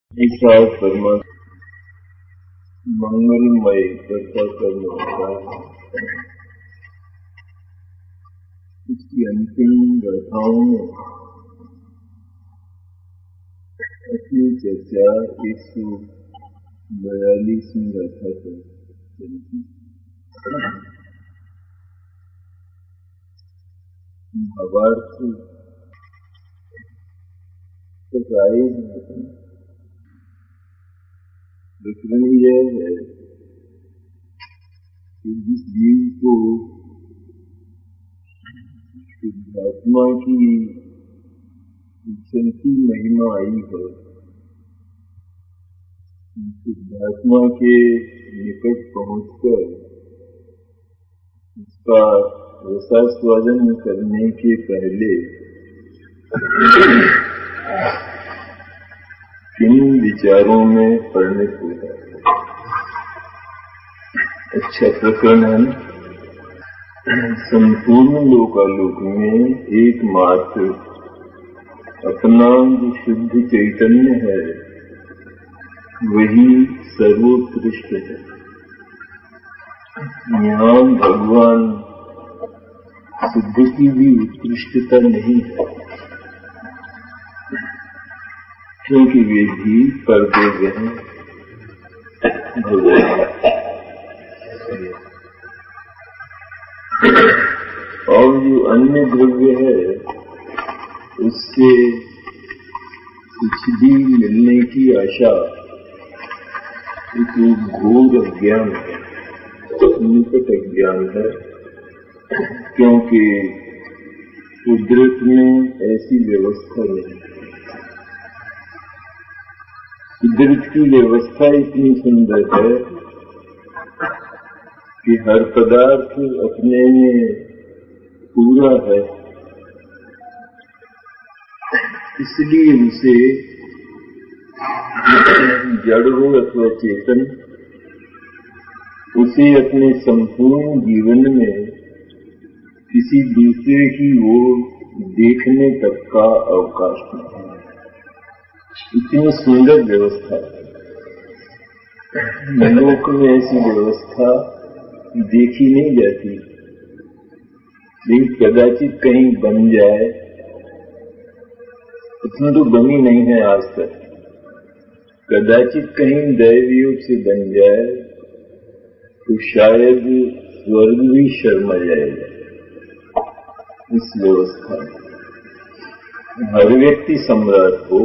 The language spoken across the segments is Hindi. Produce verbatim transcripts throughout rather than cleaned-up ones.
ऐसा परमात्मा मंगलमय करता करने वाला उसकी अंतिम गाथाओं में अपनी चर्चा एक सौ बयालीसवीं गाथा पर चलती। भावार्थ तक आए हैं। प्रकरण यह है कि जिस जीव को शुद्धात्मा की चलती महिमा आई है, शुद्धात्मा के निकट पहुंचकर उसका रसास्वादन करने के पहले किन विचारों में परिणत होता है। अच्छा प्रकरण है। संपूर्ण लोकालोक में एकमात्र अपना जो शुद्ध चैतन्य है वही सर्वोत्कृष्ट है। यहाँ भगवान शुद्ध की भी उत्कृष्टता नहीं है, क्योंकि वे भी परदेव हैं भगवान। और जो अन्य द्रव्य है उससे कुछ भी मिलने की आशा एक घोर अज्ञान है, निकट अज्ञान है, क्योंकि कुदरत में ऐसी व्यवस्था नहीं। कुदरत की व्यवस्था इतनी सुंदर है कि हर पदार्थ अपने में पूरा है, इसलिए उसे जड़ हो अथवा चेतन, उसे अपने संपूर्ण जीवन में किसी दूसरे की ओर देखने तक का अवकाश नहीं। इतनी सुंदर व्यवस्था है। लोक में ऐसी व्यवस्था देखी नहीं जाती, लेकिन कदाचित कहीं बन जाए, इतना तो बनी नहीं है आज तक। कदाचित कहीं दैवयोग से बन जाए तो शायद स्वर्ग भी शर्मा जाएगा इस व्यवस्था में। हर व्यक्ति सम्राट हो,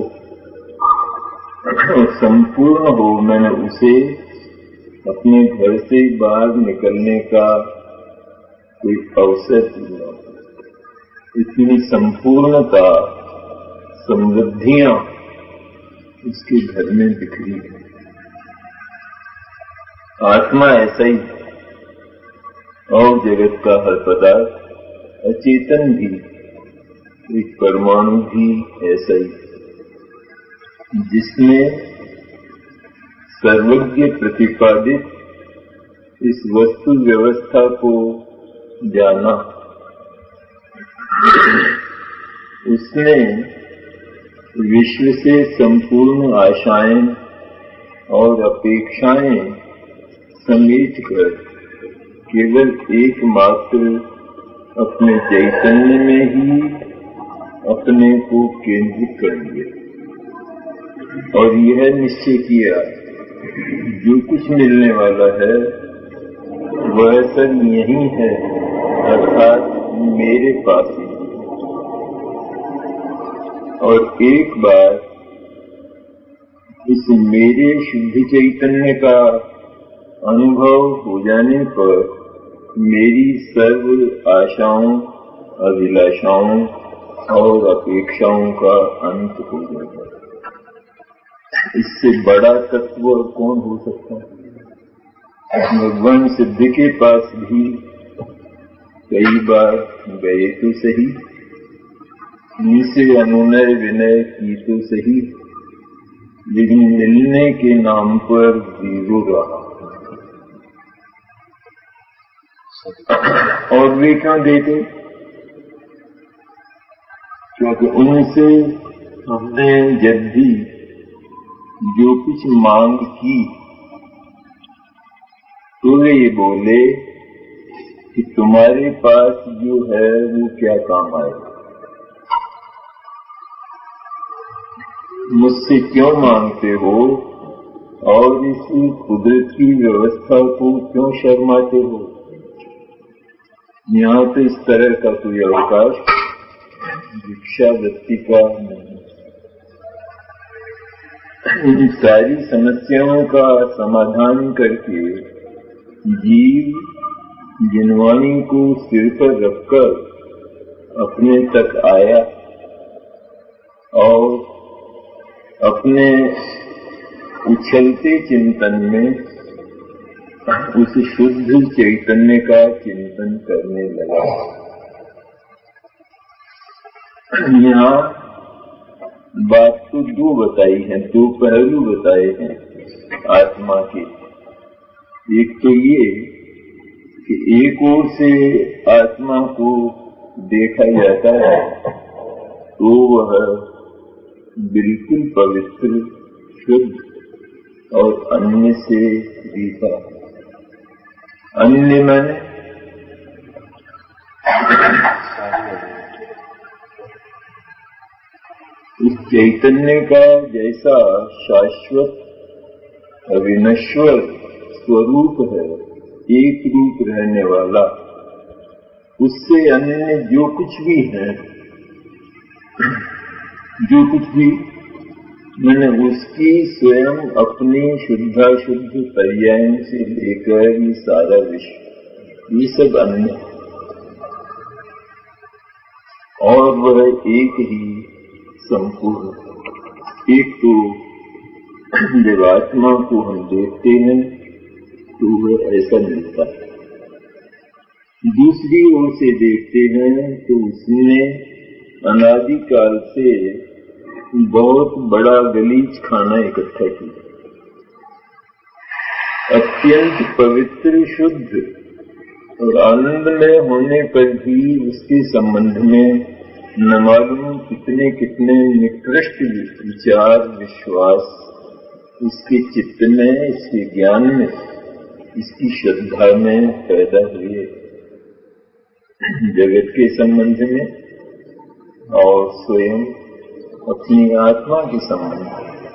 संपूर्ण हो, मैंने उसे अपने घर से बाहर निकलने का कोई अवसर दिया। इतनी संपूर्णता, समृद्धियां उसके घर में बिखरी है। आत्मा ऐसा ही है, और जगत का हर पदार्थ, अचेतन भी, एक परमाणु भी ऐसा ही है, जिसने सर्वज्ञ प्रतिपादित इस वस्तु व्यवस्था को जाना, उसने विश्व से संपूर्ण आशाएं और अपेक्षाएं समेटकर केवल एकमात्र अपने चैतन्य में ही अपने को केंद्रित कर लिया और यह निश्चय किया जो कुछ मिलने वाला है वह सब यही है, अर्थात मेरे पास ही। और एक बार इस मेरे शुद्ध चैतन्य का अनुभव हो जाने पर मेरी सर्व आशाओं, अभिलाषाओं और अपेक्षाओं का अंत हो जाता है। इससे बड़ा तत्व कौन हो सकता है? भगवान सिद्ध के पास भी कई बार गए तो सही, उनसे अनुनय विनय की तो सही, लेकिन मिलने के नाम पर जीरो रहा। और वे क्यों देते? क्योंकि उनसे हमने जब भी जो कुछ मांग की तो वे ये बोले कि तुम्हारे पास जो है वो क्या काम आए, मुझसे क्यों मांगते हो और इस कुदरत की व्यवस्था को क्यों शर्माते हो। यहाँ तो इस तरह का कोई अवकाश भिक्षावृत्ति का नहीं। इन सारी समस्याओं का समाधान करके जीव जिनवाणी को सिर पर रखकर अपने तक आया और अपने उछलते चिंतन में उस शुद्ध चैतन्य का चिंतन करने लगा। यहाँ बात तो दो बताई है, दो पहलू बताए हैं आत्मा के। एक तो ये कि एक ओर से आत्मा को देखा जाता है तो वह बिल्कुल पवित्र, शुद्ध और अन्य से रीता। अन्य माने उस चैतन्य का जैसा शाश्वत अविनश्वर स्वरूप है, एक रूप रहने वाला, उससे अन्य जो कुछ भी है, जो कुछ भी मैंने उसकी स्वयं अपनी शुद्धाशुद्ध पर्याय से लेकर ये सारा विश्व, ये सब अन्य और वह एक ही संपूर्ण। एक तो जब आत्मा को हम देखते हैं तो वह ऐसा मिलता है, दूसरी ओर से देखते हैं तो उसने अनादिकाल से बहुत बड़ा गलीच खाना इकट्ठा किया, अत्यंत पवित्र, शुद्ध और आनंदमय होने पर भी उसके संबंध में न मालूम कितने कितने निकृष्ट विचार, विश्वास उसके चित्त में, इसके ज्ञान में, इसकी श्रद्धा में पैदा हुए, जगत के संबंध में और स्वयं अपनी आत्मा के संबंध में।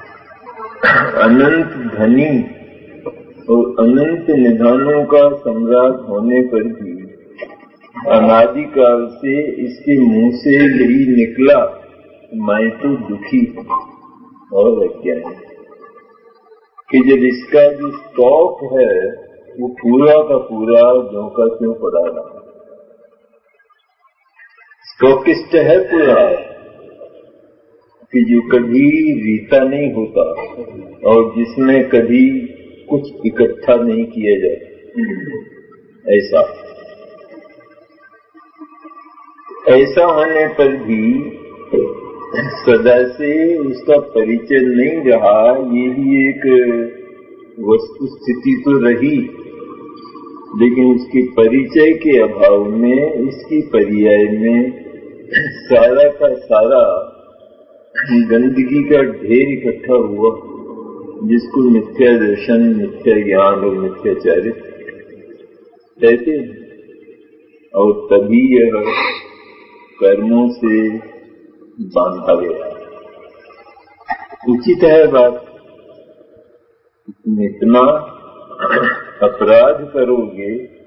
अनंत धनी और अनंत निधानों का सम्राट होने पर भी अनादिकाल से इसके मुंह से यही निकला, मैं तो दुखी और अज्ञानी, कि जब इसका जो स्टॉक है वो पूरा का पूरा ज्यों का त्यों पड़ा रहा। स्टॉकिस्ट है पूरा कि जो कभी रीता नहीं होता और जिसमें कभी कुछ इकट्ठा नहीं किया जाता। ऐसा ऐसा होने पर भी सदा से उसका परिचय नहीं रहा, ये भी एक वस्तु स्थिति तो रही, लेकिन उसके परिचय के अभाव में, इसकी पर्याय में सारा का सारा गंदगी का ढेर इकट्ठा हुआ, जिसको मिथ्या दर्शन, मिथ्या ज्ञान और मिथ्याचारित कहते हैं। और तभी यह कर्मों से बांधा गया। उचित है बात, तुम इतना अपराध करोगे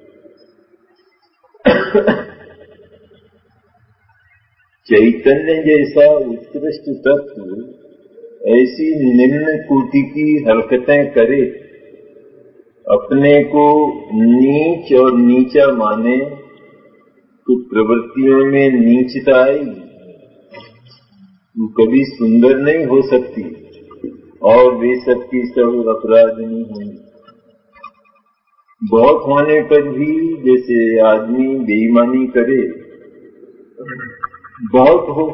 चैतन्य जैसा उत्कृष्ट तत्व ऐसी निम्न कोटि की हरकतें करे, अपने को नीच और नीचा माने तो प्रवृत्तियों में नीचता आएगी, वो कभी सुंदर नहीं हो सकती और वे सबकी सब अपराध नहीं होंगे। बहुत होने पर भी जैसे आदमी बेईमानी करे, बहुत हो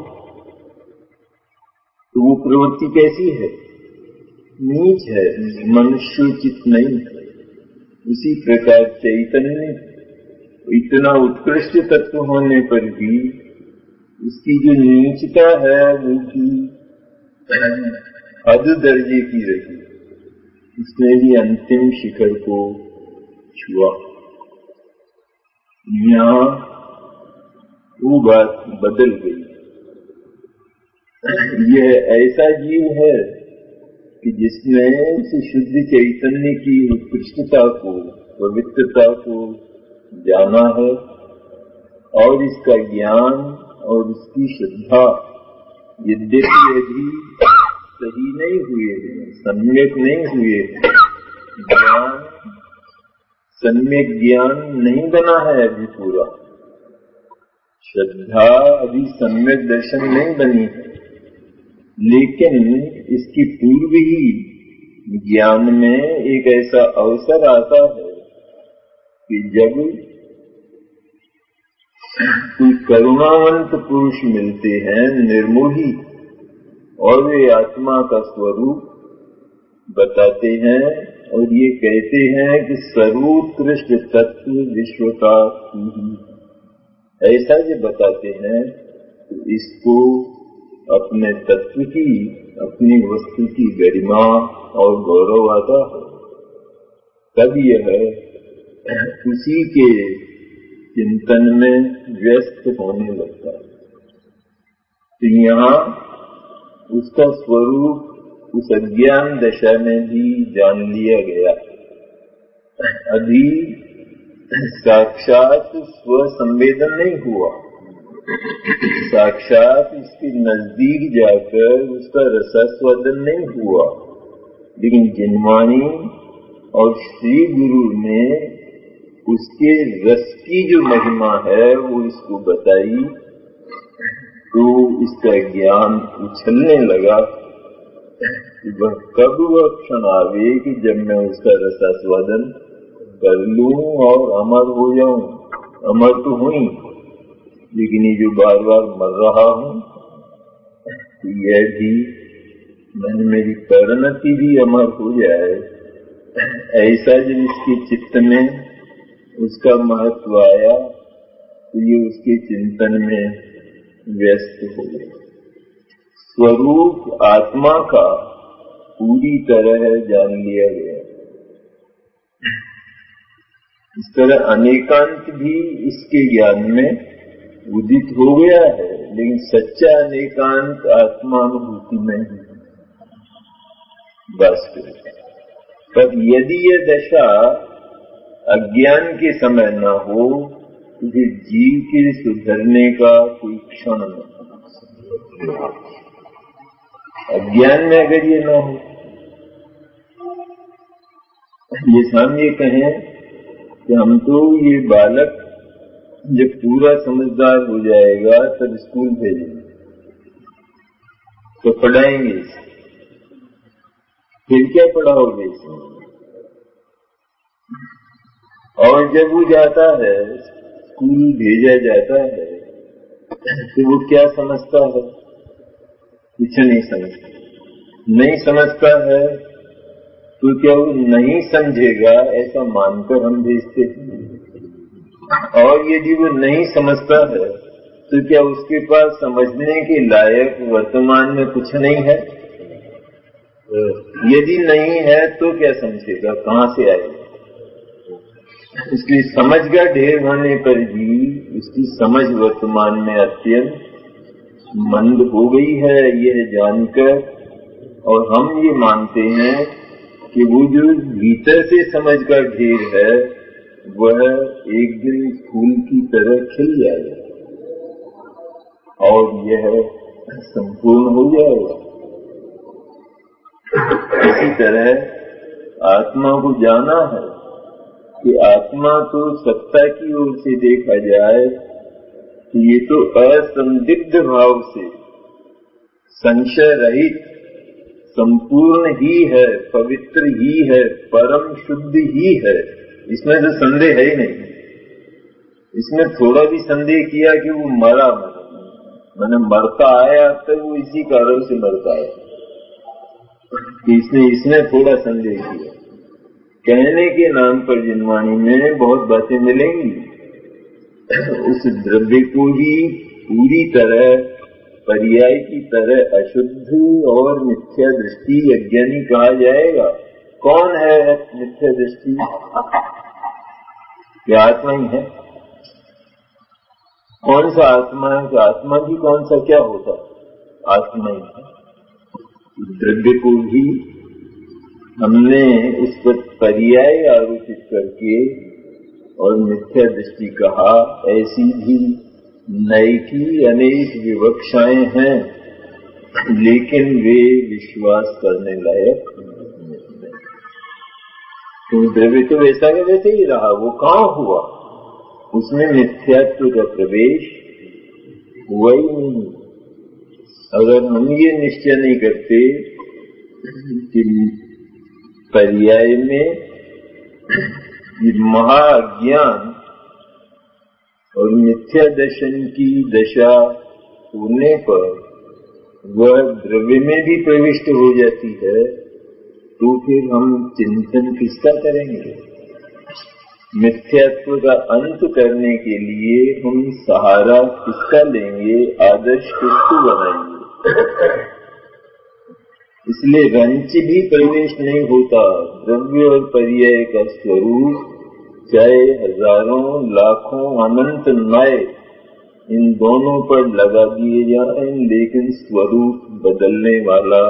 तो वो प्रवृत्ति कैसी है? नीच है, मनुष्योचित नहीं है। उसी प्रकार चैतन्य इतना उत्कृष्ट तत्व होने पर भी उसकी जो नीचता है वो भी हद दर्जे की रही, उसने भी अंतिम शिखर को छुआ। यहाँ वो बात बदल गई। यह ऐसा जीव है कि जिसने उस शुद्ध चैतन्य की उत्कृष्टता को, पवित्रता को जाना है, और इसका ज्ञान और उसकी श्रद्धा यद्यपि अभी सही नहीं हुए, सम्यक नहीं हुए, ज्ञान सम्यक ज्ञान नहीं बना है अभी पूरा, श्रद्धा अभी सम्यक दर्शन नहीं बनी है, लेकिन इसकी पूर्व ही ज्ञान में एक ऐसा अवसर आता है कि जब कोई करुणावंत पुरुष मिलते हैं, निर्मोही, और वे आत्मा का स्वरूप बताते हैं और ये कहते हैं कि सर्वोत्कृष्ट तत्व विश्व का तू ही, ऐसा जो बताते हैं तो इसको अपने तत्व की, अपनी वस्तु की गरिमा और गौरव आता है। तब यह उसी के चिंतन में व्यस्त होने लगता है। तो यहाँ उसका स्वरूप उस अज्ञान दशा में भी जान लिया गया। अभी साक्षात स्व संवेदन नहीं हुआ, साक्षात इसके नजदीक जाकर उसका रसास्वादन नहीं हुआ, लेकिन जिनवाणी और श्री गुरु ने उसके रस की जो महिमा है वो इसको बताई, तो इसका ज्ञान उछलने लगा कि वह कब वह क्षण आवे कि जब मैं उसका रसास्वादन कर लूं और अमर हो जाऊं। अमर तो हुई, लेकिन ये जो बार बार मर रहा हूं, तो यह भी मन मेरी परिणति भी अमर हो जाए, ऐसा जब इसके चित्त में उसका महत्व आया तो ये उसके चिंतन में व्यस्त हो गए। स्वरूप आत्मा का पूरी तरह जान लिया गया। इस तरह अनेकांत भी इसके ज्ञान में उदित हो गया है, लेकिन सच्चा अनेकांत आत्मानुभूति में ही वास्तविक। पर यदि यह दशा अज्ञान के समय न हो तो फिर जीव के सुधरने का कोई क्षण नहीं। अज्ञान में अगर ये न हो, ये हम ये कहें कि हम तो ये बालक जब पूरा समझदार हो जाएगा तब स्कूल भेजेंगे, तो पढ़ाएंगे इसे, फिर क्या पढ़ाओगे इसमें? और जब वो जाता है, स्कूल भेजा जाता है, तो वो क्या समझता है? कुछ नहीं समझता। नहीं समझता है तो क्या वो नहीं समझेगा ऐसा मानकर हम भेजते हैं? और यदि वो नहीं समझता है तो क्या उसके पास समझने के लायक वर्तमान में कुछ नहीं है? यदि नहीं है तो क्या समझेगा, कहां से आएगा? इसलिए समझ का ढेर होने पर भी उसकी समझ वर्तमान में अत्यंत मंद हो गई है, यह जानकर। और हम ये मानते हैं कि वो जो भीतर से समझ का ढेर है वह एक दिन फूल की तरह खिल जाएगा और यह संपूर्ण हो जाएगा। इसी तरह आत्मा को जाना है कि आत्मा तो सत्ता की ओर से देखा जाए तो ये तो असंदिग्ध भाव से संशय रहित संपूर्ण ही है, पवित्र ही है, परम शुद्ध ही है। इसमें तो संदेह है ही नहीं। इसमें थोड़ा भी संदेह किया कि वो मरा, मैंने मरता आया तो वो इसी कारण से मरता है कि इसने इसने थोड़ा संदेह किया। कहने के नाम पर जिनवाणी में बहुत बातें मिलेंगी, उस द्रव्य को ही पूरी तरह पर्याय की तरह अशुद्ध और मिथ्या दृष्टि अज्ञानी कहा जाएगा। कौन है मिथ्या दृष्टि? क्या आत्मा ही है? कौन सा आत्मा है? कि आत्मा भी कौन सा क्या होता है? आत्मा ही है। द्रव्य को भी हमने उस पर पर्याय आरोपित करके और मिथ्या दृष्टि कहा। ऐसी भी नए की अनेक विवक्षाएं हैं, लेकिन वे विश्वास करने लायक नहीं। तो द्रव्य तो वैसा का वैसे ही रहा, वो कहाँ हुआ? उसमें मिथ्यात्व का प्रवेश हुआ ही नहीं। अगर हम ये निश्चय नहीं करते कि पर्याय में महाज्ञान और मिथ्या दर्शन की दशा होने पर वह द्रव्य में भी प्रविष्ट हो जाती है, तो फिर हम चिंतन किसका करेंगे? मिथ्यात्व का अंत करने के लिए हम सहारा किसका लेंगे? आदर्श किसको बनाएंगे? इसलिए रंच भी प्रवेश नहीं होता। द्रव्य और पर्याय का स्वरूप चाहे हजारों लाखों अनंत नए इन दोनों पर लगा दिए जाए, लेकिन स्वरूप बदलने वाला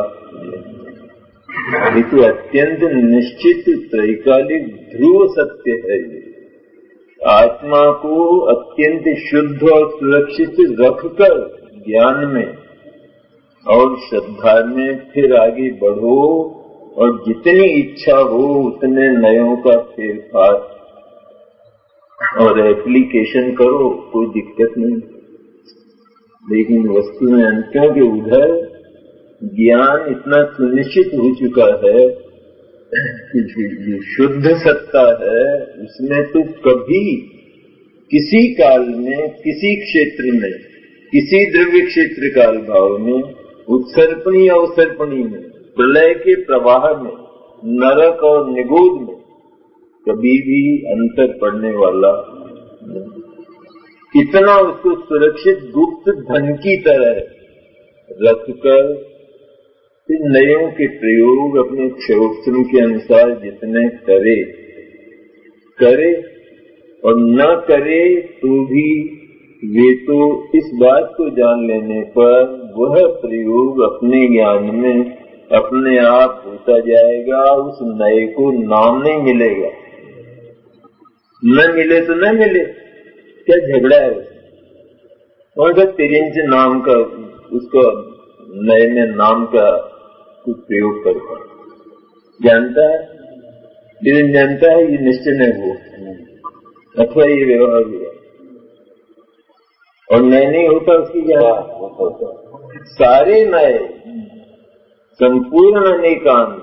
ये तो अत्यंत निश्चित त्रैकालिक ध्रुव सत्य है। आत्मा को अत्यंत शुद्ध और सुरक्षित रखकर ज्ञान में और श्रद्धा में फिर आगे बढ़ो और जितनी इच्छा हो उतने नयों का फेरफार और एप्लीकेशन करो, कोई दिक्कत नहीं। लेकिन वस्तु में अंत्यों के उधर ज्ञान इतना सुनिश्चित हो चुका है कि जो शुद्ध सत्ता है उसमें तो कभी किसी काल में, किसी क्षेत्र में, किसी द्रव्य क्षेत्र काल भाव में, उत्सर्पणी अवसर्पणी में, प्रलय के प्रवाह में, नरक और निगोद में कभी भी अंतर पड़ने वाला नहीं। इतना उसको सुरक्षित गुप्त धन की तरह रखकर फिर नयों के प्रयोग अपने क्षयोत्सव के अनुसार जितने करे करे और न करे तो भी वे तो इस बात को जान लेने पर वह प्रयोग अपने ज्ञान में अपने आप होता जाएगा। उस नए को नाम नहीं मिलेगा। न मिले तो न मिले, क्या झगड़ा है? कौन सा तिरंज नाम का उसको नए में नाम का कुछ प्रयोग करता जानता है? लेकिन जानता है ये निश्चय नहीं हो अथवा ये व्यवहार हुआ और नए नहीं होता उसकी क्या होता? सारे नए संपूर्ण अनेकांत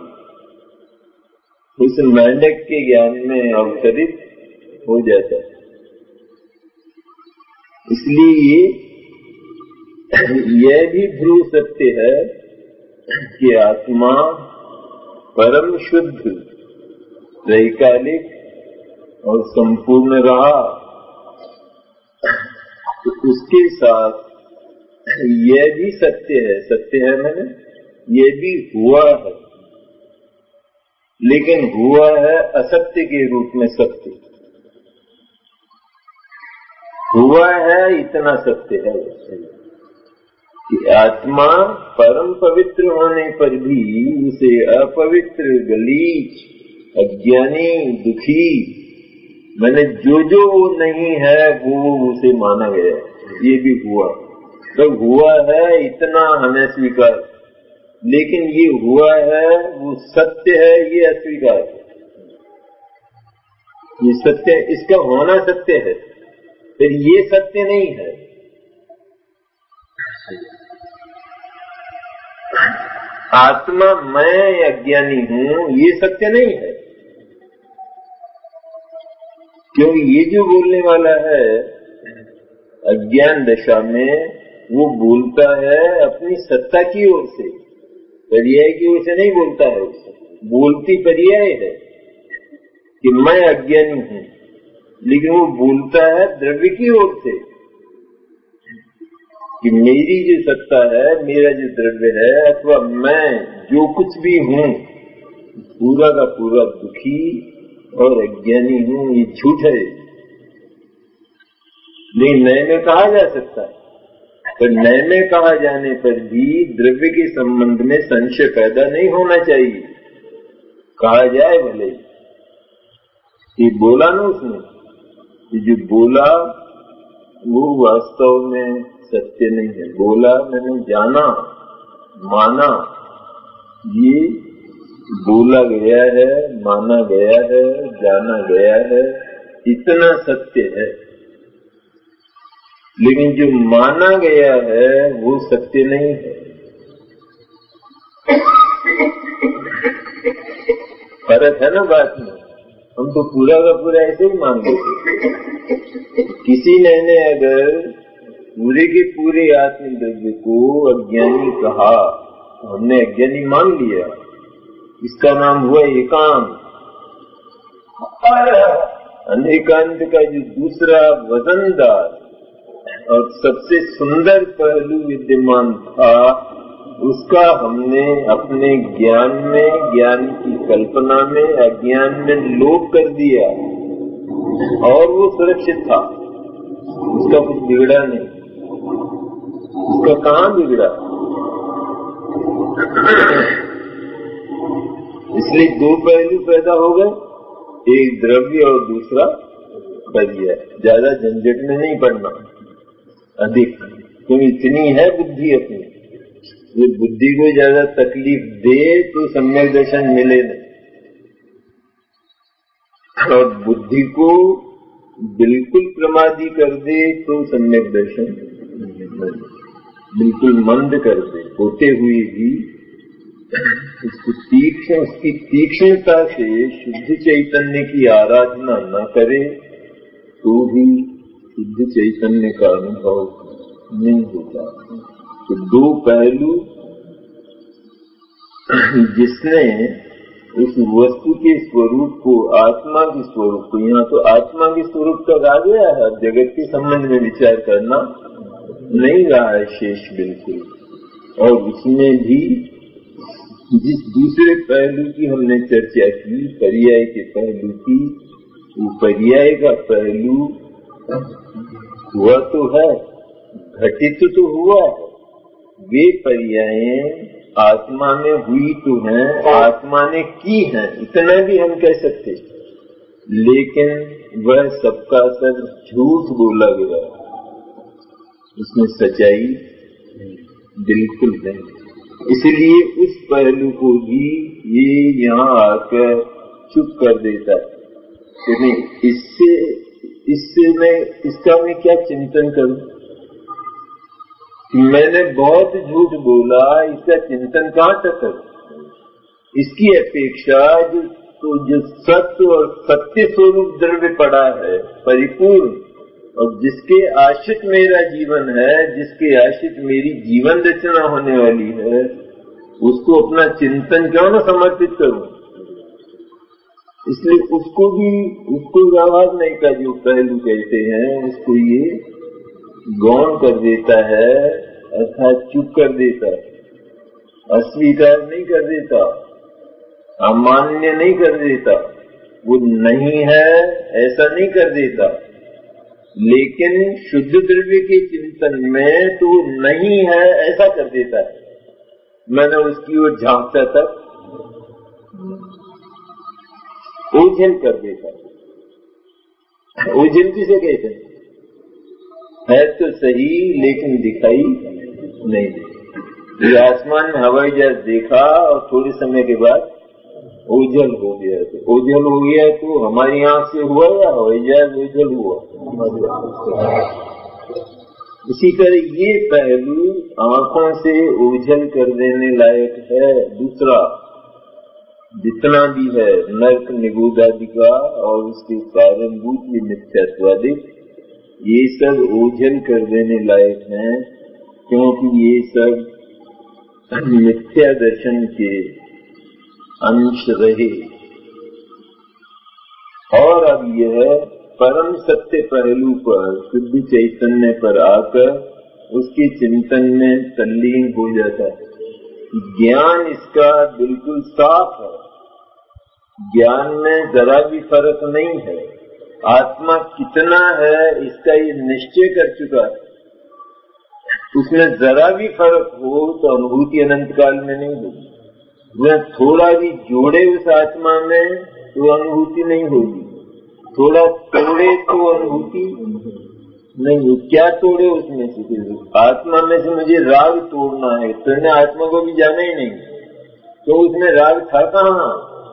उस मेंढक के ज्ञान में अवतरित हो जाता है। इसलिए यह भी ध्रुव सत्य है कि आत्मा परम शुद्ध, त्रैकालिक और संपूर्ण रहा, तो उसके साथ यह भी सत्य है। सत्य है मैंने ये भी हुआ है, लेकिन हुआ है असत्य के रूप में। सत्य हुआ है, इतना सत्य है कि आत्मा परम पवित्र होने पर भी उसे अपवित्र, गलीच, अज्ञानी, दुखी, मैंने जो जो वो नहीं है वो उसे माना गया। ये भी हुआ तो हुआ है, इतना हमें स्वीकार। लेकिन ये हुआ है वो सत्य है, ये अस्वीकार है। ये सत्य, इसका होना सत्य है, फिर ये सत्य नहीं है। आत्मा मैं अज्ञानी हूं ये सत्य नहीं है, क्योंकि ये जो बोलने वाला है अज्ञान दशा में वो बोलता है अपनी सत्ता की ओर से, पर्याय की ओर से नहीं बोलता है। बोलती पर्याय है कि मैं अज्ञानी हूं, लेकिन वो बोलता है द्रव्य की ओर से। कि मेरी जो सत्ता है, मेरा जो द्रव्य है, अथवा मैं जो कुछ भी हूं पूरा का पूरा दुखी और अज्ञानी हूं, ये झूठ है। लेकिन नए में कहा जा सकता है, पर नए में कहा जाने पर भी द्रव्य के संबंध में संशय पैदा नहीं होना चाहिए। कहा जाए भले, ये बोला ना उसने, ये जो बोला वो वास्तव में सत्य नहीं है। बोला मैंने जाना, माना, ये बोला गया है, माना गया है, जाना गया है, इतना सत्य है। लेकिन जो माना गया है वो सत्य नहीं है। फर्क है ना बात में। हम तो पूरा का पूरा ऐसे ही मान लेते। किसी ने, ने अगर पूरे के पूरे आत्म द्रव्य को अज्ञानी कहा, हमने अज्ञानी मान लिया, इसका नाम हुआ एकांत। अनेकांत का जो दूसरा वजनदार और सबसे सुंदर पहलू विद्यमान था, उसका हमने अपने ज्ञान में, ज्ञान की कल्पना में, अज्ञान में लोप कर दिया और वो सुरक्षित था, उसका कुछ बिगड़ा नहीं। उसका कहाँ बिगड़ा? इसलिए दो पहलू पैदा हो गए, एक द्रव्य और दूसरा पर्याय। ज्यादा झंझट में नहीं पड़ना अधिक, क्योंकि इतनी है बुद्धि अपनी। ये बुद्धि को ज्यादा तकलीफ दे तो सम्यक दर्शन मिले नहीं, और बुद्धि को बिल्कुल प्रमादी कर दे तो सम्यक दर्शन मिले। बिल्कुल मंद कर दे होते हुए भी उसको तीक्ष्ण, उसकी तीक्ष्णता से शुद्ध चैतन्य की आराधना न करे तो भी शुद्ध चैतन्य का अनुभव नहीं होता। तो दो पहलू, जिसने उस वस्तु के स्वरूप को, आत्मा के स्वरूप को, यहाँ तो आत्मा के स्वरूप तक आ गया है, जगत के संबंध में विचार करना नहीं रहा है शेष बिल्कुल। और उसमें भी जिस दूसरे पहलू की हमने चर्चा की, पर्याय के पहलू की, वो पर्याय का पहलू हुआ तो है, घटित तो हुआ है। वे पर्यायें आत्मा में हुई तो हैं, आत्मा ने की हैं, इतना भी हम कह सकते। लेकिन वह सबका सब झूठ बोला गया, उसमें सच्चाई बिल्कुल नहीं। इसलिए उस पहलू को भी ये यहाँ आकर चुप कर देता है। नहीं, इससे इससे मैं इसका मैं क्या चिंतन करूं? मैंने बहुत झूठ बोला, इसका चिंतन कहाँ तक करूं? इसकी अपेक्षा जो तो जो सत्य और सत्य स्वरूप द्रव्य पड़ा है परिपूर्ण, और जिसके आश्रित मेरा जीवन है, जिसके आश्रित मेरी जीवन रचना होने वाली है, उसको अपना चिंतन क्यों न समर्पित करूं? इसलिए उसको भी, उसको व्यवहार नहीं का जो पहलू कहते हैं, उसको ये गौण कर देता है, अर्थात चुप कर देता है, अस्वीकार नहीं कर देता, अमान्य नहीं कर देता, वो नहीं है ऐसा नहीं कर देता। लेकिन शुद्ध द्रव्य के चिंतन में तो नहीं है ऐसा कर देता है। मैंने उसकी ओर झांकता तक ओझल कर देता है। ओझल किसे कहते हैं? है तो सही लेकिन दिखाई नहीं देता। आसमान में हवाई जहाज देखा और थोड़े समय के बाद ओझल हो गया। तो ओझल हो गया तो हमारी आंख से हुआ या हवाई जहाज ओझल हुआ? इसी तरह ये पहलू आंखों से ओझल कर देने लायक है। दूसरा जितना भी है नर्क निगूढ़ादि का और उसके कारणभूत ये मिथ्यात्वादिक, ये सब ओझल कर देने लायक हैं, क्योंकि ये सब मिथ्या दर्शन के अंश रहे। और अब यह परम सत्य पहलू पर, शुद्ध चैतन्य पर आकर उसके चिंतन में तल्लीन हो जाता है। ज्ञान इसका बिल्कुल साफ है, ज्ञान में जरा भी फर्क नहीं है। आत्मा कितना है इसका ये निश्चय कर चुका है, उसमें जरा भी फर्क हो तो अनुभूति अनंत काल में नहीं होगी। वह थोड़ा भी जोड़े उस आत्मा में तो अनुभूति नहीं होगी, थोड़ा तोड़े तो अनुभूति नहीं हो। क्या तोड़े उसमें से? आत्मा में से मुझे राग तोड़ना है, तुमने आत्मा को भी जाना ही नहीं, तो उसमें राग था कहाँ?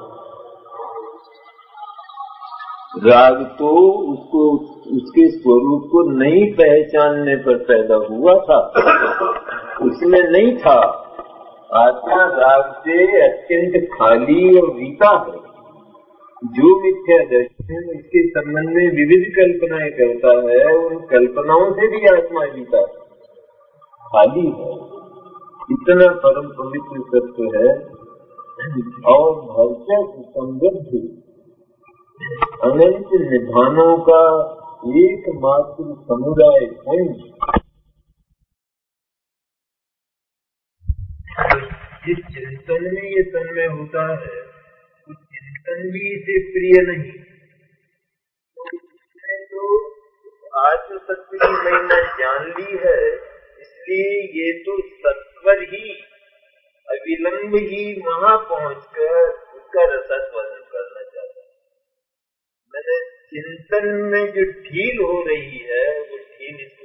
राग तो उसको उसके स्वरूप को नहीं पहचानने पर पैदा हुआ था, उसमें नहीं था। आत्मा राग से अत्यंत खाली और रीता है। जो मिथ्या दर्शन इसके संबंध में विविध कल्पनाएं करता है, उन कल्पनाओं से भी आत्मा रीता खाली है। इतना परम पवित्र तत्व है और भरचक समृद्ध अनंत निधानों का एकमात्र समुदाय पुंज। जिस चिंतन में ये तन्मय होता है, उस चिंतन भी इसे प्रिय नहीं। तो आत्म सत्य की महिमा जान ली है, इसलिए ये तो सत्वर ही अविलंब ही वहां पहुंचकर उसका रसास्वादन करना चाहता है। मैंने चिंतन में जो ढील हो रही है, वो ढील इसको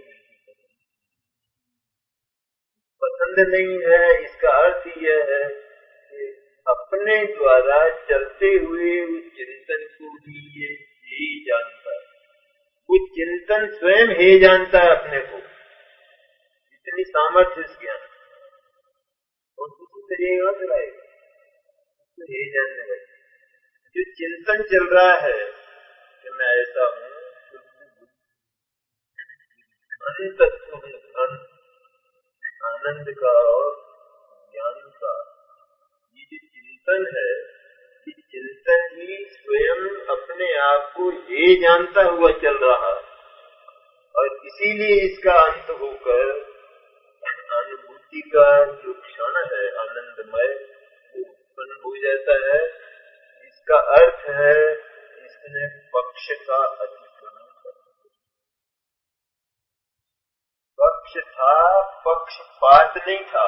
पसंद नहीं है। इसका अर्थ यह है कि अपने द्वारा चलते हुए उस चिंतन को भी ये ही जानता है, वो चिंतन स्वयं ही जानता है अपने को। इतनी सामर्थ्य इस ज्ञान और दूसरी तरीका चलाएगा तो ये जानने लगे। जो चिंतन चल रहा है कि मैं ऐसा हूँ, अंत आनंद का और ज्ञान का ये जो चिंतन है, ये चिंतन ही स्वयं अपने आप को ये जानता हुआ चल रहा, और इसीलिए इसका अंत होकर अनुभूति का जो क्षण है आनंदमय वो उत्पन्न हो जाता है। इसका अर्थ है इसने पक्ष का अतिक्रमण कर। पक्ष था, पक्षपात नहीं था।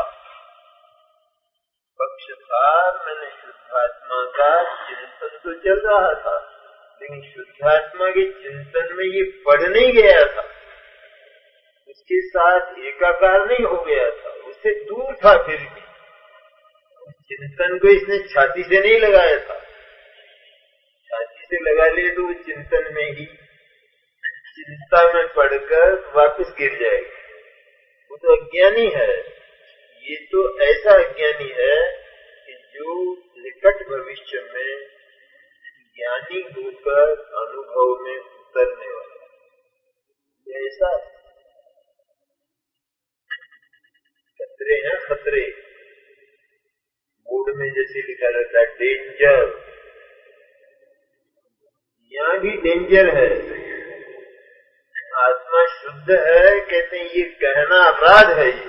पक्ष था, मैंने शुद्धात्मा का चिंतन तो चल रहा था, लेकिन शुद्धात्मा के चिंतन में ये पढ़ नहीं गया था, उसके साथ एकाकार नहीं हो गया था, उससे दूर था। फिर भी चिंतन को इसने छाती से नहीं लगाया था। छाती से लगा ले तो वो चिंतन में ही चिंता में पड़कर वापस गिर जाएगा। वो तो अज्ञानी है। ये तो ऐसा अज्ञानी है कि जो निकट भविष्य में ज्ञानी होकर अनुभव में उतरने वाला, ये ऐसा खतरे हैं। खतरे बोर्ड में जैसे लिखा रहता है डेंजर, यहाँ भी डेंजर है। आत्मा शुद्ध है, कहते हैं ये कहना अपराध है, ये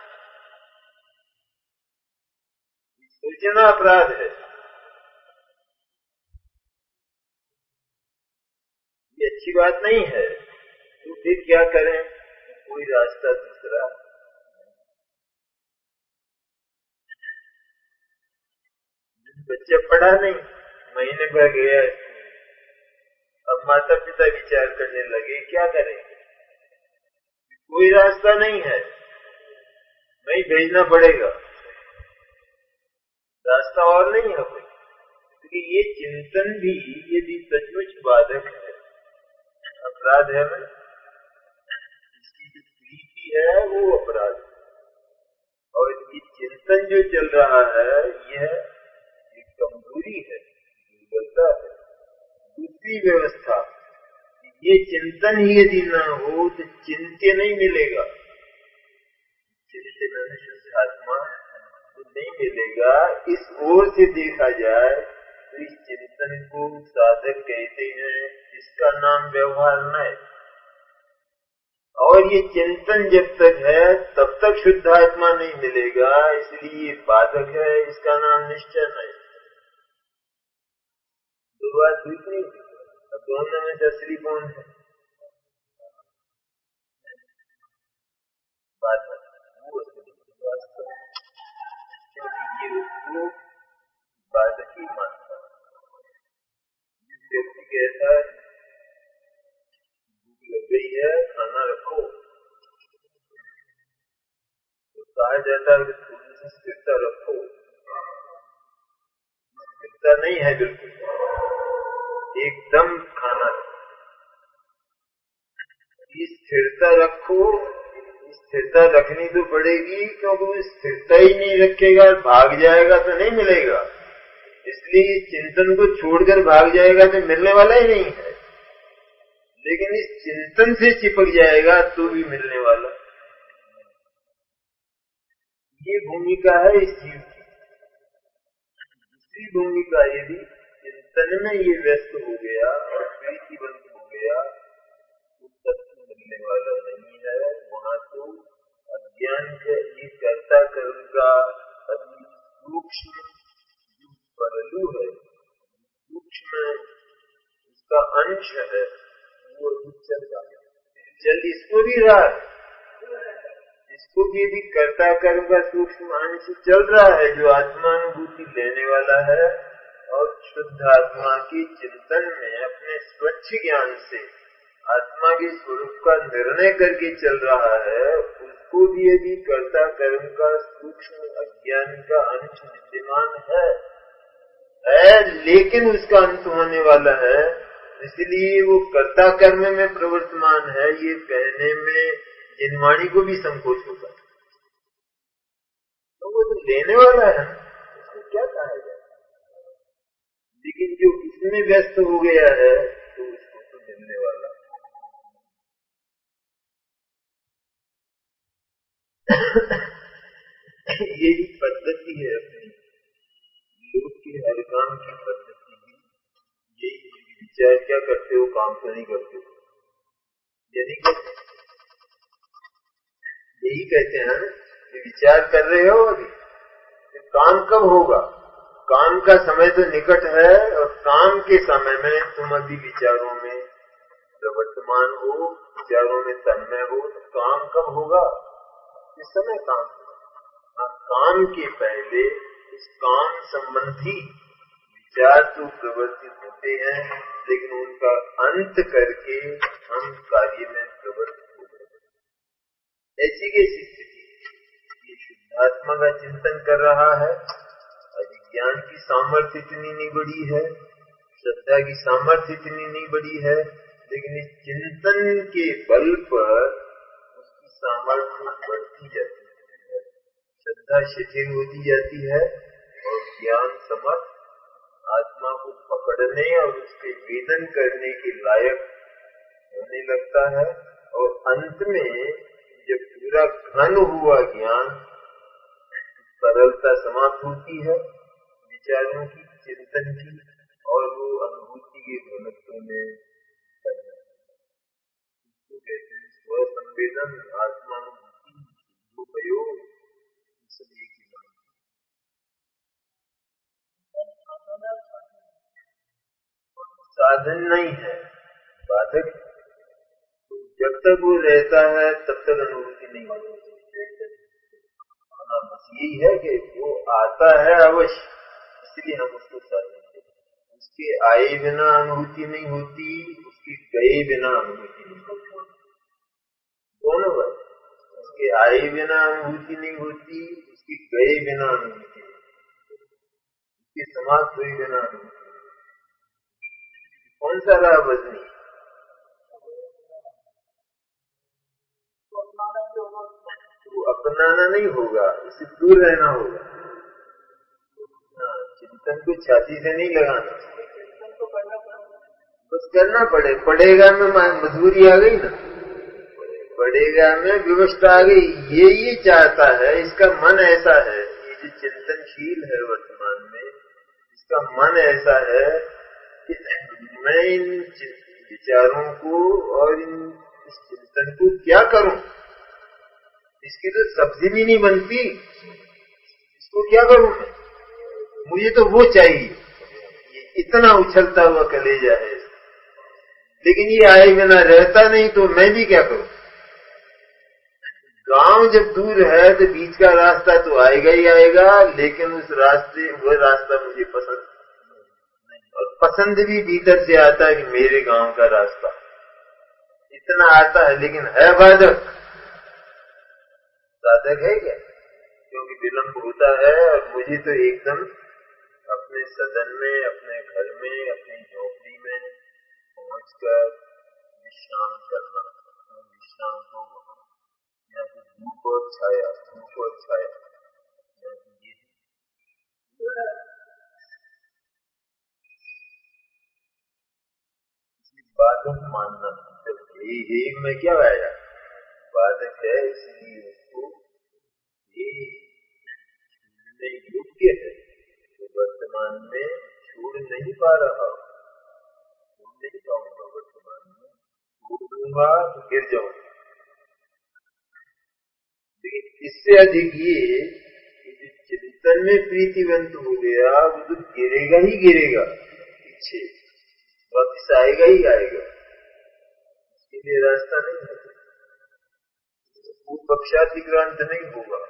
सोचना अपराध है। ये अच्छी बात नहीं है। तो फिर क्या करें? कोई रास्ता दूसरा। बच्चा पढ़ा नहीं, महीने भर गया, अब माता पिता विचार करने लगे क्या करेंगे। कोई रास्ता नहीं है, नहीं भेजना पड़ेगा, रास्ता और नहीं है कोई। क्योंकि ये चिंतन भी यदि सचमुच बाधक है, अपराध है ना, इसकी जो प्रीति है वो अपराध है। और ये चिंतन जो चल रहा है यह एक कमजोरी है, दुर्बलता है। दूसरी व्यवस्था, ये चिंतन ही यदि न हो तो चिंत्य नहीं मिलेगा। चिंतन में शुद्ध आत्मा तो नहीं मिलेगा। इस ओर से देखा जाए तो इस चिंतन को साधक कहते हैं, इसका नाम व्यवहार न है। और ये चिंतन जब तक है तब तक शुद्ध आत्मा नहीं मिलेगा, इसलिए ये बाधक है। इसका नाम निश्चय नहीं। दो बात हुई नहीं। अब दोनों में से असली कौन है? बाधक वो असली वास्तव है, क्योंकि ये उसको बाधक ही मानता है। जिस व्यक्ति कहता है भूख लग गई है खाना रखो, तो कहा जाता है कि थोड़ी सी स्थिरता रखो। स्थिरता नहीं है बिल्कुल, एकदम खाना स्थिरता रखो। स्थिरता रखनी तो पड़ेगी, क्योंकि वो स्थिरता ही नहीं रखेगा, भाग जाएगा तो नहीं मिलेगा। इसलिए चिंतन को छोड़कर भाग जाएगा तो मिलने वाला ही नहीं है। लेकिन इस चिंतन से चिपक जाएगा तो भी मिलने वाला। ये भूमिका है इस जीव की। दूसरी भूमिका यदि चिंतन में ये व्यस्त हो गया और प्रीतिबंध हो गया तो तत्व मिलने वाला नहीं है। वहां तो अज्ञान का ये कर्ता कर्म का अति सूक्ष्म जो परलू है, सूक्ष्म उसका अंश है, वो चल रहा है। चल इसको भी रहा है, इसको भी यदि कर्ता कर्म का सूक्ष्म अंश चल रहा है जो आत्मानुभूति लेने वाला है, और शुद्ध आत्मा की चिंतन में अपने स्वच्छ ज्ञान से आत्मा के स्वरूप का निर्णय करके चल रहा है, उसको भी यदि कर्ता कर्म का सूक्ष्म अज्ञान का अंश विद्यमान है, है लेकिन उसका अंत होने वाला है, इसलिए वो कर्ता कर्म में प्रवर्तमान है। ये कहने में जिनवाणी को भी संकोच होगा, तो वो तो लेने वाला है, इसको क्या कहा जाए। लेकिन जो इसमें व्यस्त हो गया है तो उसको तो मिलने वाला। यही पद्धति है अपनी लोग के हर काम की पद्धति भी यही। विचार क्या करते हो, काम तो नहीं करते हो, यदि कहते यही कहते हैं कि विचार कर रहे हो अभी, तो काम कब होगा? काम का समय तो निकट है, और काम के समय में तुम अभी विचारों में प्रवर्तमान हो, विचारों में तन्मय हो, तो काम कब होगा? इस समय काम होगा। काम के पहले इस काम संबंधी विचार तो प्रवर्तित होते हैं, लेकिन उनका अंत करके हम कार्य में प्रवर्तित हो गए। ऐसी कैसी स्थिति? ये शुद्धात्मा का चिंतन कर रहा है, ज्ञान की सामर्थ्य इतनी नहीं बड़ी है, श्रद्धा की सामर्थ्य इतनी नहीं बड़ी है, लेकिन इस चिंतन के बल पर उसकी सामर्थ्य बढ़ती जाती है, श्रद्धा शिथिल होती जाती है, और ज्ञान समर्थ आत्मा को पकड़ने और उसके वेदन करने के लायक होने लगता है। और अंत में जब पूरा घन हुआ ज्ञान, सरलता समाप्त होती है विचारों की, चिंतन की, और वो अनुभूति के घनत्व में करना। इसको कहते हैं स्वसंवेदन, आत्मानुभूति, उपयोग, सब एक ही बात। साधन नहीं है, बाधक। तो जब तक वो रहता है तब तक अनुभूति नहीं होती। हाँ, बस यही है कि वो आता है अवश्य, इसलिए हम उसको साधन देते हैं। उसके आए बिना अनुभूति नहीं होती, उसके गए बिना अनुभूति नहीं होती। दोनों बात, उसके आए बिना अनुभूति नहीं होती, उसके गए बिना अनुभूति नहीं होती, उसके समाप्त हुए बिना अनुभूति। कौन सा रहा बदनी? तो अपनाना नहीं होगा, इससे दूर रहना होगा। चिंतन को छाती से नहीं लगाना, बस करना पड़े पड़ेगा में मजबूरी आ गई ना, पड़ेगा में व्यवस्था आ गई। ये ये चाहता है, इसका मन ऐसा है, ये जो चिंतनशील है वर्तमान में, इसका मन ऐसा है कि मैं इन विचारों को और इन इस चिंतन को क्या करूं, इसकी तो सब्जी भी नहीं बनती, इसको क्या करूं मैं, मुझे तो वो चाहिए, इतना उछलता हुआ कलेजा है, लेकिन ये आए बिना रहता नहीं, तो मैं भी क्या करूं। गांव जब दूर है तो बीच का रास्ता तो आएगा ही आएगा, लेकिन उस रास्ते वो रास्ता मुझे पसंद नहीं, और पसंद भी भीतर से आता है कि मेरे गांव का रास्ता इतना आता है, लेकिन है बाधक, साधक है क्या, क्योंकि विलंब होता है। और मुझे तो एकदम अपने सदन में, अपने घर में, अपनी झोपड़ी में पहुंचकर विश्राम करना, विश्राम को या तो धूप और छाया, धूप और छाया, या तो ये इसलिए बाधक मानना, जब ये हे में क्या आया, बाधक है, इसलिए उसको ये छोड़ने योग्य है, तो वर्तमान में छोड़ नहीं पा रहा, छोड़ नहीं पाऊंगा, वर्तमान में छोड़ दूंगा तो गिर जाऊंगा। लेकिन इससे अधिक ये जो चिंतन में प्रीतिवंत हो गया, वो तो गिरेगा ही गिरेगा, पीछे वापिस आएगा ही आएगा, इसके लिए रास्ता नहीं है, वो पक्षातिक्रांत नहीं होगा।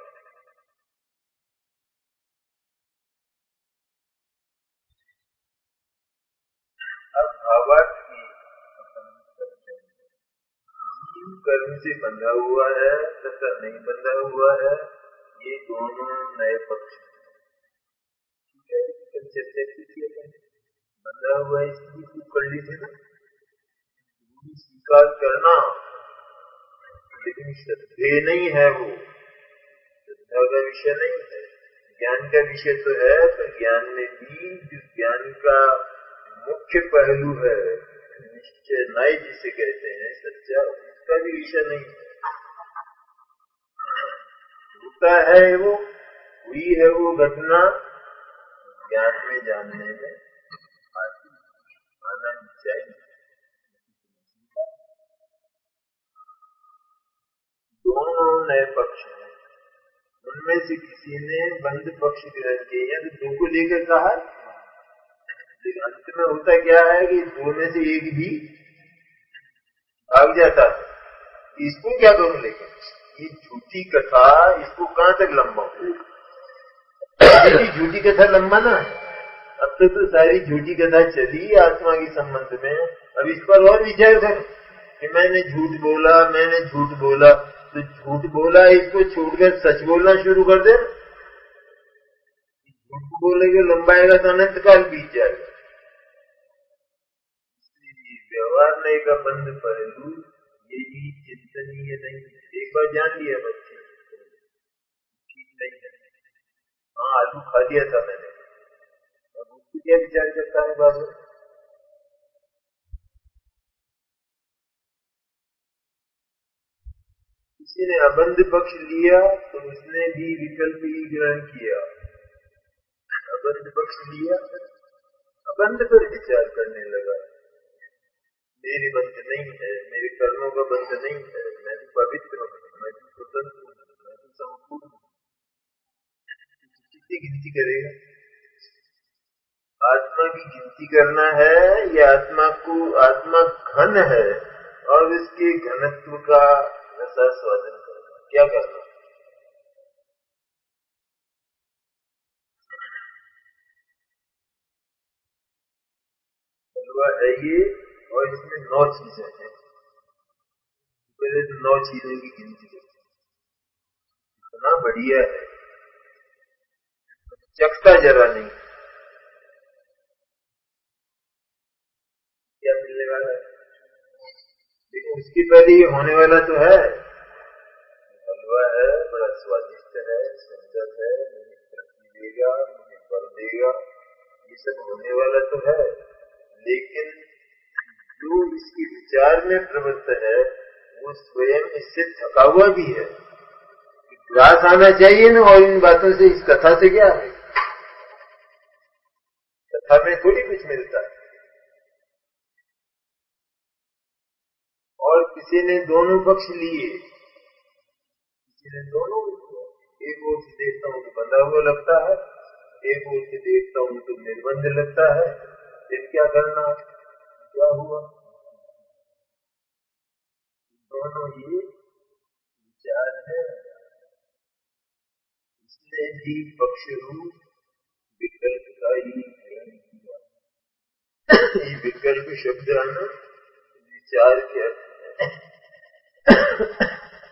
अब भावार्थ की जीव कर्म से बंधा हुआ है तथा नहीं बंधा हुआ है, ये दोनों नए पक्ष, ठीक है, चर्चा की है, बंधा हुआ है इसकी खूब कर ली थी ना, स्वीकार करना, लेकिन श्रद्धेय नहीं है, वो श्रद्धा का विषय नहीं है, ज्ञान का विषय तो है, तो ज्ञान में भी जिस ज्ञान का मुख्य पहलू है, निश्चय न्याय जिसे कहते हैं, सच्चा, उसका भी विषय नहीं है, होता है वो, हुई है वो घटना, ज्ञान में जानने में आती, आना चाहिए। दोनों नए पक्ष हैं, उनमें से किसी ने बंद पक्ष ग्रहण किया तो दो को लेकर कहा, लेकिन अंत में होता क्या है कि दो में से एक भी भाग जाता है, इसको क्या करूं, लेकिन ये झूठी कथा, इसको कहां तक लंबा, झूठी कथा लंबा ना, अब तक तो सारी झूठी कथा चली आत्मा के संबंध में, अब इस पर और विचार कर कि मैंने झूठ बोला, मैंने झूठ बोला, तो झूठ बोला इसको छोड़कर सच बोलना शुरू कर दे, झूठ बोलेगा लंबाएगा तो अनंत काल बीत जाएगा। व्यवहार नहीं का बंद पहलू ये भी चिंतनीय नहीं है, एक बार जान लिया बच्चे ठीक नहीं है, हाँ आलू खा लिया था मैंने, अब उसको क्या विचार करता है बाद में, किसी ने अबंध पक्ष लिया तो उसने भी विकल्प ही ग्रहण किया, अबंध पक्ष लिया, अबंध पर विचार करने लगा, मेरे बंध नहीं है, मेरे कर्मों का बंध नहीं है, मैं तो पवित्र हूँ, मैं तो स्वतंत्र हूँ, मैं तो संपूर्ण हूँ, कितनी गिनती करेगा, आत्मा की गिनती करना है, या आत्मा को, आत्मा घन है और इसके घनत्व का रसा स्वादन करना, क्या करना, हलवा है ये और इसमें नौ चीजें हैं, पहले तो नौ चीजों की गिनती करते, इतना बढ़िया है, चखता जरा नहीं, क्या मिलने वाला है, लेकिन उसके पहले ये होने वाला तो है, हलवा है, बड़ा स्वादिष्ट है, सुंदर है, मुझे तरक्की देगा, मुझे बल देगा, ये सब होने वाला तो है, लेकिन जो इसके विचार में प्रवृत्त है वो स्वयं इससे थका हुआ भी है, ग्रास आना चाहिए ना, और इन बातों से, इस कथा से क्या है, कथा में थोड़ी कुछ मिलता है, और और किसी ने दोनों पक्ष लिए, किसी ने दोनों, एक ओर से देखता हूँ तो बंधा हुआ लगता है, एक ओर से देखता हूँ तो निर्बंध लगता है, फिर क्या करना, क्या हुआ? दोनों ही विचार है। इसने भी पक्ष रूप विकल्प का ही ग्रहण किया। ये विकल्प शब्द है ना, विचार के अर्थ में।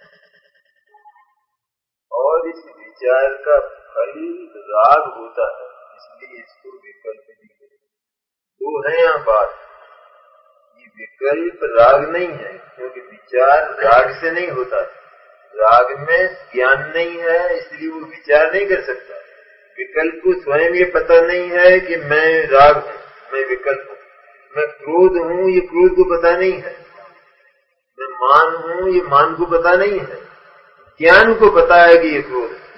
और इस विचार का फल राग होता है, इसलिए इसको विकल्प भी कहते हैं। दो है यहाँ बात, ये विकल्प राग नहीं है, क्योंकि विचार राग से नहीं होता, राग में ज्ञान नहीं है, इसलिए वो विचार नहीं कर सकता। विकल्प को स्वयं ये पता नहीं है कि मैं राग हूँ, मैं विकल्प हूँ, मैं क्रोध हूँ, ये क्रोध को पता नहीं है, मैं मान हूँ, ये मान को पता नहीं है। ज्ञान को पता है कि ये क्रोध है,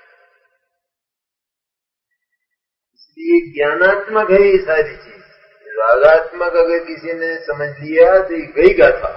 इसलिए ज्ञानात्मक है ये सारी चीज। रागात्मक अगर किसी ने समझ लिया तो ये गई गाथा।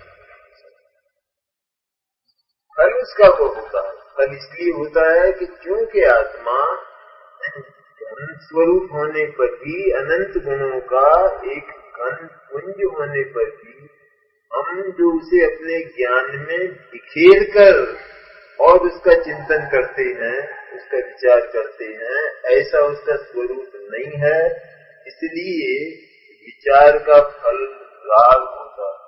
फल उसका को होता है, फल इसलिए होता है कि क्योंकि आत्मा घन स्वरूप होने पर भी, अनंत गुणों का एक घन पुंज होने पर भी, हम जो उसे अपने ज्ञान में बिखेर कर और उसका चिंतन करते हैं, उसका विचार करते हैं, ऐसा उसका स्वरूप नहीं है। इसलिए विचार का फल राग होता है।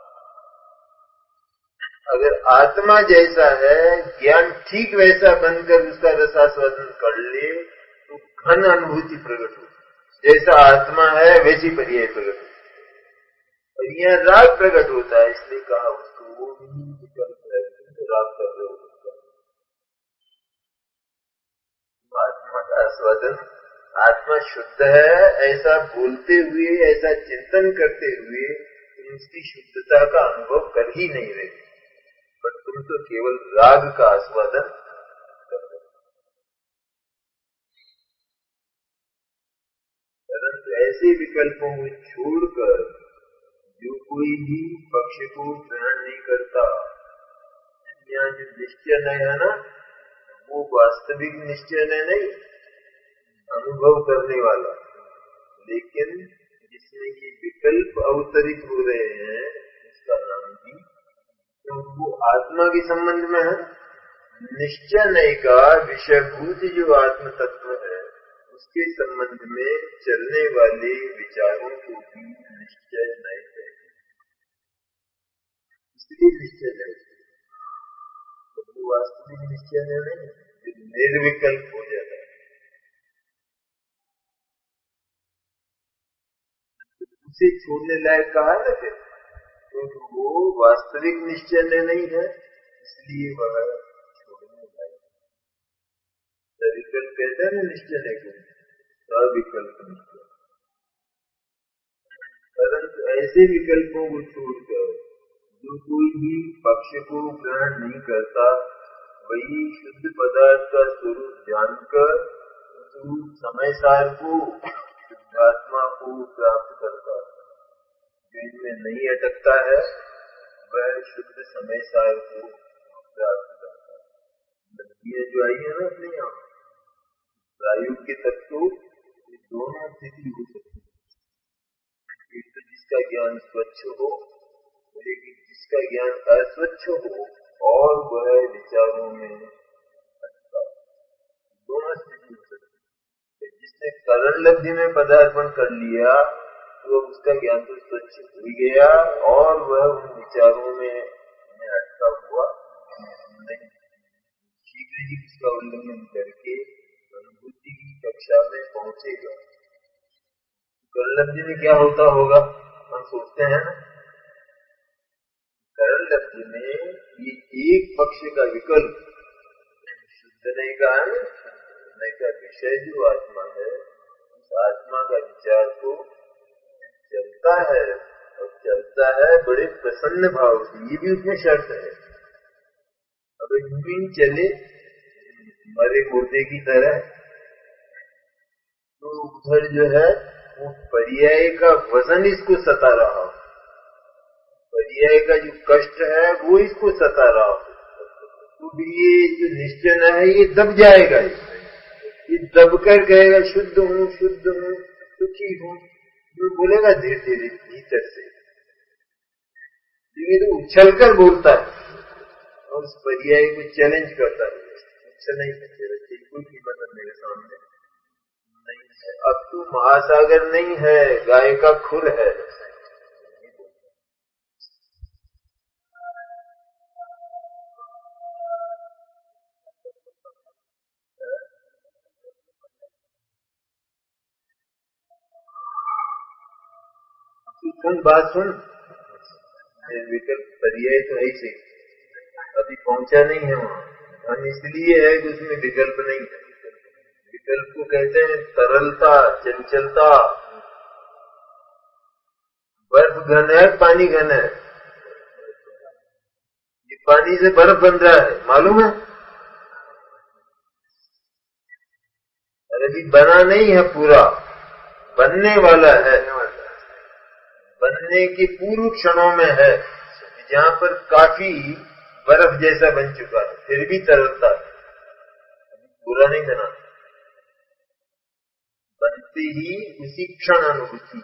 अगर आत्मा जैसा है, ज्ञान ठीक वैसा बनकर उसका रसास्वादन कर ले तो घन अनुभूति प्रकट होती, जैसा आत्मा है वैसी पर्याय प्रकट होती। और यह राग प्रकट होता है, इसलिए कहा उसको वो भी विकल्प है, राग कर रहे हो आत्मा का आस्वादन। आत्मा शुद्ध है ऐसा बोलते हुए, ऐसा चिंतन करते हुए तुम उसकी शुद्धता का अनुभव कर ही नहीं रहे, पर तुम तो केवल राग का आस्वादन कर रहे। परंतु ऐसे विकल्पों को छोड़कर जो कोई भी पक्ष को ग्रहण नहीं करता, यहाँ जो निश्चय है ना, वो वास्तविक निश्चय नहीं, अनुभव करने वाला, लेकिन जिसमें ये विकल्प अवतरित हो रहे हैं उसका नाम भी, तो वो आत्मा के संबंध में है। निश्चय नहीं का विषयभूत जो आत्म तत्व है उसके संबंध में चलने वाले विचारों को भी निश्चय नहीं है, इसलिए निश्चय नहीं, तो वो वास्तविक निश्चय नहीं, निर्विकल्प हो जाता है। उसे छोड़ने लायक कहा है ना फिर, क्योंकि तो वो वास्तविक निश्चय नहीं है, इसलिए वह छोड़ने लायक। सविकल्प कहते हैं ना निश्चय को, सविकल्प निश्चय। परंतु ऐसे विकल्पों को छोड़कर जो कोई भी पक्ष को ग्रहण नहीं करता, वही शुद्ध पदार्थ का स्वरूप जानकर स्वरूप समय सार को, शुद्धात्मा को प्राप्त करता है। जो इनमें नहीं अटकता है वह शुद्ध समय सार को प्राप्त करता है। लड़कियां जो आई है ना अपने यहाँ, प्रायुक्त तक तो ये दोनों स्थिति हो सकती है। एक तो जिसका ज्ञान स्वच्छ हो, लेकिन जिसका ज्ञान अस्वच्छ हो और वह विचारों में अटका, दोनों स्थिति हो सकती है। जिसने करण लब्धि में पदार्पण कर लिया तो उसका ज्ञान तो स्वच्छ हो गया और वह उन विचारों में अटका हुआ नहीं, शीघ्र ही उसका उल्लंघन करके अनुभूति की कक्षा में पहुंचेगा। करण लब्धि में क्या होता होगा हम सोचते हैं ना, करण लब्धि में ये एक पक्ष का विकल्प शुद्ध नहीं का है, नहीं का विषय जो आत्मा है, उस आत्मा का विचार को चलता है और चलता है बड़े प्रसन्न भाव से, ये भी उसमें शर्त है। अगर यूं चले मरे मुर्दे की तरह तो उधर जो है वो पर्याय का वजन इसको सता रहा हो, पर्याय का जो कष्ट है वो इसको सता रहा हो, तो ये जो निश्चय है ये दब जाएगा, ये दब कर कहेगा शुद्ध हूँ शुद्ध हूँ सुखी हूँ, तो बोलेगा धीरे धीरे भीतर से, लेकिन तो उछल कर बोलता है और उस पर्याय को चैलेंज करता है, उछल नहीं सकते बच्चे, कोई कीमत मेरे सामने नहीं है, अब तू महासागर नहीं है, गाय का खुर है। सुन बात सुन, विकल्प पर्याय तो है ही, अभी पहुंचा नहीं है वहां, हम इसलिए है कि उसमें विकल्प नहीं है। विकल्प को कहते हैं तरलता, चंचलता। बर्फ घन है, पानी घन है, ये पानी से बर्फ बन रहा है, मालूम है? अरे अभी बना नहीं है, पूरा बनने वाला है, बनने के पूर्व क्षणों में है, जहां पर काफी बर्फ जैसा बन चुका है, फिर भी तरलता है, पूरा नहीं बना, बनते ही उसी क्षण अनुभूति।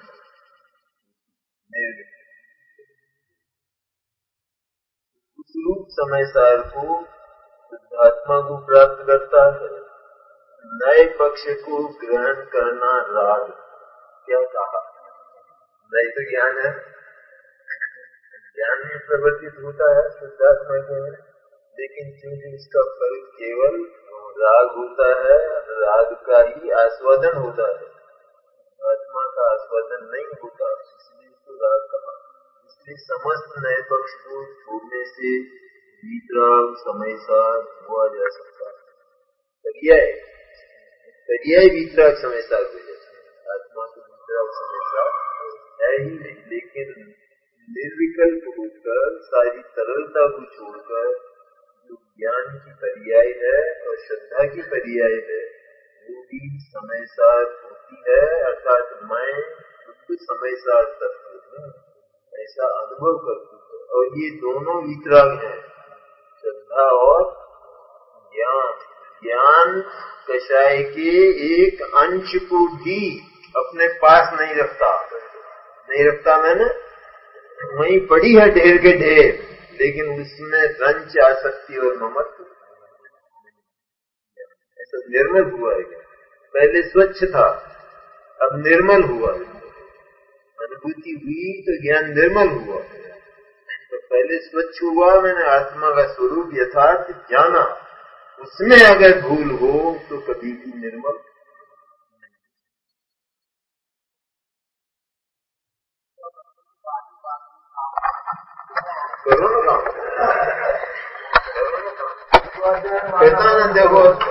उस रूप समय सार को शुद्धात्मा को प्राप्त करता है, नए पक्ष को ग्रहण करना राग। क्या कहा? नहीं तो ज्ञान है, ज्ञान में प्रवर्तित होता है शुद्धात्मा के, लेकिन क्योंकि इसका फल केवल राग होता है, राग का ही आस्वादन होता है, आत्मा का आस्वादन नहीं होता, इसलिए इसको राग कहा। इसलिए समस्त नए पक्ष को छोड़ने से वितराग समय सार हुआ जा सकता है। पर्याय पर्याय वितराग समय सार हो जाता है, आत्मा को वितराग समय सार है ही नहीं, लेकिन निर्विकल्प होकर सारी तरलता को छोड़कर जो ज्ञान की पर्याय है और श्रद्धा की पर्याय है वो भी समय सार होती है, अर्थात मैं शुद्ध समय सार तत्व हूँ ऐसा अनुभव करती है। और ये दोनों वितराग हैं, श्रद्धा और ज्ञान। ज्ञान कषाय के एक अंश को भी अपने पास नहीं रखता, नहीं रखता मैंने वहीं पड़ी है ढेर के ढेर, लेकिन उसमें रंच आसक्ति और ममत्व ऐसा निर्मल हुआ है। पहले स्वच्छ था, अब निर्मल हुआ है, अनुभूति हुई तो ज्ञान निर्मल हुआ। तो पहले स्वच्छ हुआ, मैंने आत्मा का स्वरूप यथार्थ जाना, उसमें अगर भूल हो तो कभी भी निर्मल करो ना काम, कहता ना देखो